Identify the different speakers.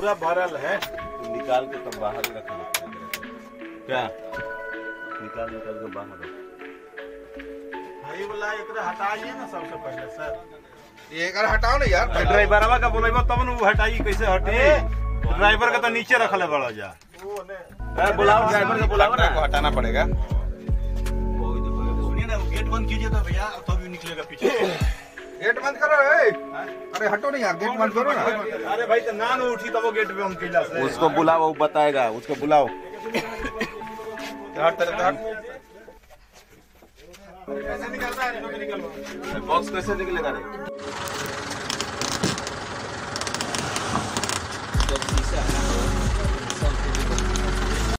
Speaker 1: पूरा भरल है।
Speaker 2: तो निकाल के तब बाहर ही रख लो। क्या निकाल के बाहर रख।
Speaker 1: भाई बोला एकरा हटाइए ना सबसे पहले सर।
Speaker 3: ये कर हटाओ ना यार।
Speaker 4: ड्राइवरवा का बोलेबो तब न हटाई कैसे हटी। ड्राइवर का तो नीचे रखले बड़ा जा।
Speaker 2: बुलाओ ड्राइवर को, बुलाओ ना,
Speaker 3: हटाना पड़ेगा।
Speaker 4: सुनिए ना, गेट बंद कीजिए तो भैया तभी निकलेगा पीछे।
Speaker 3: गेट बंद करो। अरे हटो नहीं यार, गेट बंद करो ना।
Speaker 4: अरे भाई तो ना उठी तब वो गेट पे हम किला से।
Speaker 2: उसको बुलाओ, वो बताएगा, उसको बुलाओ।
Speaker 1: कैसे निकलता है?
Speaker 2: बॉक्स कैसे निकलेगा रे?